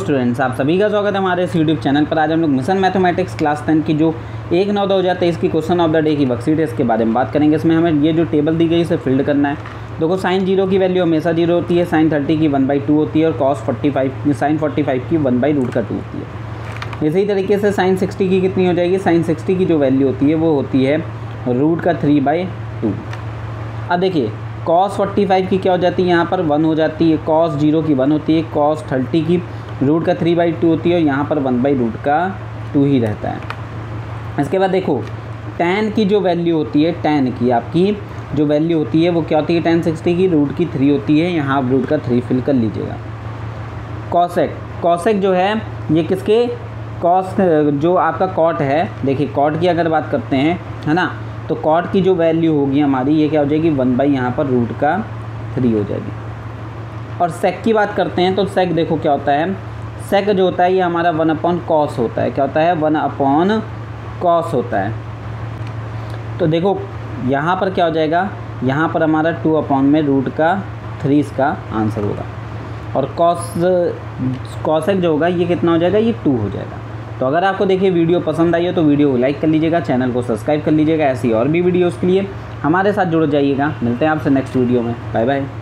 Students, आप सभी का स्वागत है हमारे इस यूट्यूब चैनल पर। आज हम लोग मिशन मैथमेटिक्स क्लास 10 की जो 1/9/2023 की क्वेश्चन ऑफ द डे की वर्कशीट है इसके बारे में बात करेंगे। इसमें हमें ये जो टेबल दी गई इसे फिल्ड करना है। देखो साइन 0 की वैल्यू हमेशा 0 होती है, साइन 30 की 1/2 होती है और कॉस 45 साइन 45 की 1/√2 होती है। इसी तरीके से साइन 60 की कितनी हो जाएगी, साइन 60 की जो वैल्यू होती है वो होती है √3/2। अब देखिए कॉस 45 की क्या हो जाती है, यहाँ पर 1 हो जाती है, कॉस 0 की 1 होती है, कॉस 30 की √3/2 होती है और यहाँ पर 1/√2 ही रहता है। इसके बाद देखो tan की जो वैल्यू होती है, tan की आपकी जो वैल्यू होती है वो क्या होती है, tan 60 की √3 होती है, यहाँ आप √3 फिल कर लीजिएगा। कॉसेक जो है ये किसके, कॉस जो आपका कॉट है, देखिए कॉट की अगर बात करते हैं है ना, तो कॉट की जो वैल्यू होगी हमारी ये क्या हो जाएगी, 1 यहाँ पर √3 हो जाएगी। और सेक की बात करते हैं तो सेक देखो क्या होता है, सेक जो होता है ये हमारा 1/cos होता है। क्या होता है, 1/cos होता है। तो देखो यहाँ पर क्या हो जाएगा, यहाँ पर हमारा 2/√3 इसका आंसर होगा। और कॉसेक जो होगा ये कितना हो जाएगा, ये 2 हो जाएगा। तो अगर आपको देखिए वीडियो पसंद आई हो तो वीडियो को लाइक कर लीजिएगा, चैनल को सब्सक्राइब कर लीजिएगा। ऐसी और भी वीडियोज़ के लिए हमारे साथ जुड़ जाइएगा। मिलते हैं आपसे नेक्स्ट वीडियो में। Bye bye.